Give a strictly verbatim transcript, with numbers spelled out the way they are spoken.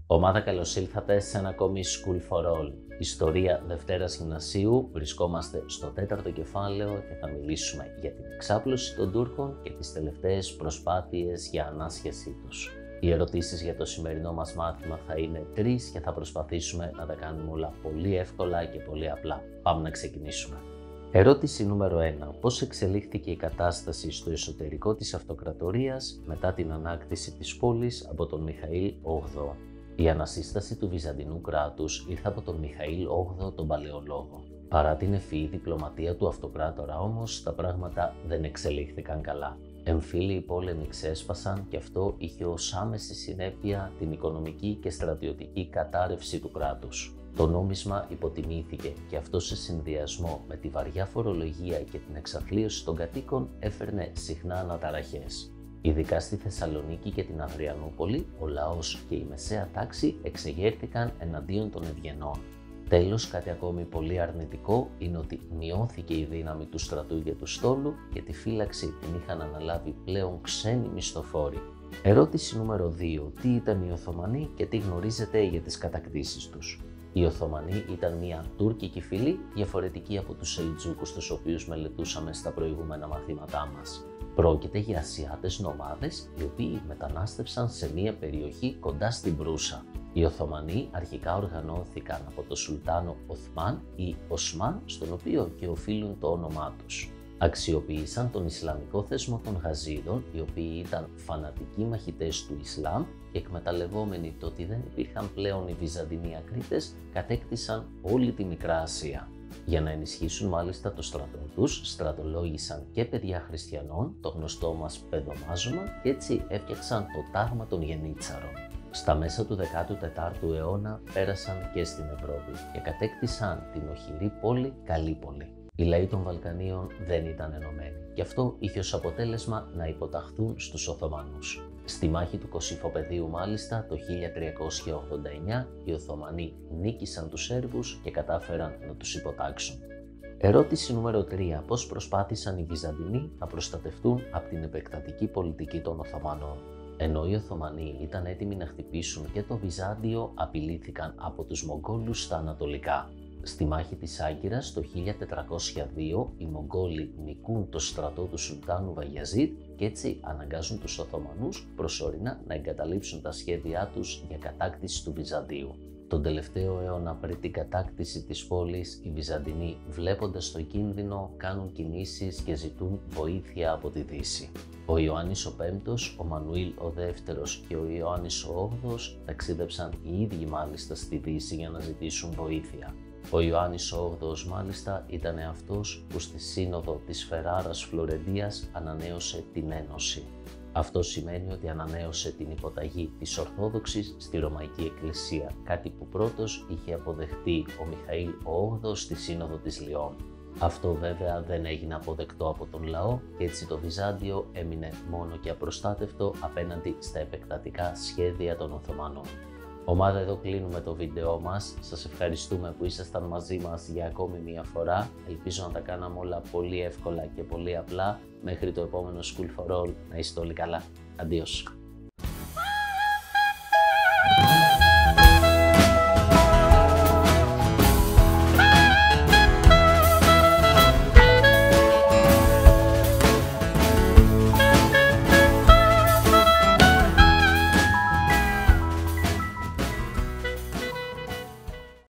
Ομάδα, καλώς ήλθατε σε ένα ακόμη School for All. Ιστορία Δευτέρας Γυμνασίου. Βρισκόμαστε στο τέταρτο κεφάλαιο και θα μιλήσουμε για την εξάπλωση των Τούρκων και τις τελευταίες προσπάθειες για ανάσχεσή τους. Οι ερωτήσεις για το σημερινό μας μάθημα θα είναι τρεις και θα προσπαθήσουμε να τα κάνουμε όλα πολύ εύκολα και πολύ απλά. Πάμε να ξεκινήσουμε. Ερώτηση νούμερο ένα. Πώς εξελίχθηκε η κατάσταση στο εσωτερικό της αυτοκρατορίας μετά την ανάκτηση της πόλης από τον Μιχαήλ όγδοο. Η ανασύσταση του Βυζαντινού κράτους ήρθε από τον Μιχαήλ όγδοο τον Παλαιολόγο. Παρά την ευφυή διπλωματία του αυτοκράτορα όμως, τα πράγματα δεν εξελίχθηκαν καλά. Εμφύλιοι πόλεμοι ξέσπασαν και αυτό είχε ως άμεση συνέπεια την οικονομική και στρατιωτική κατάρρευση του κράτους. Το νόμισμα υποτιμήθηκε και αυτό σε συνδυασμό με τη βαριά φορολογία και την εξαθλίωση των κατοίκων έφερνε συχνά αναταραχές. Ειδικά στη Θεσσαλονίκη και την Αδριανούπολη, ο λαός και η μεσαία τάξη εξεγέρθηκαν εναντίον των ευγενών. Τέλος, κάτι ακόμη πολύ αρνητικό είναι ότι μειώθηκε η δύναμη του στρατού και του στόλου και τη φύλαξη την είχαν αναλάβει πλέον ξένοι μισθοφόροι. Ερώτηση νούμερο δύο. Τι ήταν οι Οθωμανοί και τι γνωρίζετε για τις κατακτήσεις τους? Οι Οθωμανοί ήταν μια τουρκική φυλή διαφορετική από τους Σελτζούκους, τους οποίους μελετούσαμε στα προηγούμενα μαθήματά μας. Πρόκειται για Ασιάτες νομάδες, οι οποίοι μετανάστευσαν σε μια περιοχή κοντά στην Προύσα. Οι Οθωμανοί αρχικά οργανώθηκαν από το Σουλτάνο Οθμάν ή Οσμάν, στον οποίο και οφείλουν το όνομά τους. Αξιοποίησαν τον Ισλαμικό θεσμό των Γαζίδων, οι οποίοι ήταν φανατικοί μαχητές του Ισλάμ και εκμεταλλευόμενοι το ότι δεν υπήρχαν πλέον οι Βυζαντινοί ακρίτες, κατέκτησαν όλη τη Μικρά Ασία. Για να ενισχύσουν μάλιστα το στρατό τους, στρατολόγησαν και παιδιά χριστιανών, το γνωστό μας παιδομάζωμα, και έτσι έφτιαξαν το τάγμα των Γενίτσαρων. Στα μέσα του δέκατου τετάρτου αιώνα πέρασαν και στην Ευρώπη και κατέκτησαν την οχυρή πόλη Καλύπολη. Οι λαοί των Βαλκανίων δεν ήταν ενωμένοι και αυτό είχε ως αποτέλεσμα να υποταχθούν στους Οθωμανούς. Στη μάχη του Κωσυφοπεδίου μάλιστα το χίλια τριακόσια ογδόντα εννιά οι Οθωμανοί νίκησαν τους Σέρβους και κατάφεραν να τους υποτάξουν. Ερώτηση νούμερο τρία. Πώς προσπάθησαν οι Βυζαντινοί να προστατευτούν από την επεκτατική πολιτική των Οθωμανών? Ενώ οι Οθωμανοί ήταν έτοιμοι να χτυπήσουν και το Βυζάντιο, απειλήθηκαν από τους Μογγόλους στα ανατολικά. Στη μάχη της Άγκυρας το χίλια τετρακόσια δύο οι Μογγόλοι νικούν το στρατό του Σουλτάνου Βαγιαζίδ και έτσι αναγκάζουν τους Οθωμανούς προσωρινά να εγκαταλείψουν τα σχέδιά τους για κατάκτηση του Βυζαντίου. Τον τελευταίο αιώνα πριν την κατάκτηση της πόλης, οι Βυζαντινοί, βλέποντας το κίνδυνο, κάνουν κινήσεις και ζητούν βοήθεια από τη Δύση. Ο Ιωάννης ο Πέμπτος, ο Μανουήλ ο Δεύτερος και ο Ιωάννης ο Όγδοος ταξίδεψαν οι ίδιοι μάλιστα στη Δύση για να ζητήσουν βοήθεια. Ο Ιωάννης ο Όγδοος μάλιστα ήταν αυτός που στη σύνοδο της Φεράρας Φλωρεντίας ανανέωσε την Ένωση. Αυτό σημαίνει ότι ανανέωσε την υποταγή της Ορθόδοξης στη Ρωμαϊκή Εκκλησία, κάτι που πρώτος είχε αποδεχτεί ο Μιχαήλ ο όγδοος στη Σύνοδο της Λιών. Αυτό βέβαια δεν έγινε αποδεκτό από τον λαό και έτσι το Βυζάντιο έμεινε μόνο και απροστάτευτο απέναντι στα επεκτατικά σχέδια των Οθωμανών. Ομάδα, εδώ κλείνουμε το βίντεό μας. Σας ευχαριστούμε που ήσασταν μαζί μας για ακόμη μία φορά. Ελπίζω να τα κάναμε όλα πολύ εύκολα και πολύ απλά. Μέχρι το επόμενο School for All, να είστε όλοι καλά. Αντίος.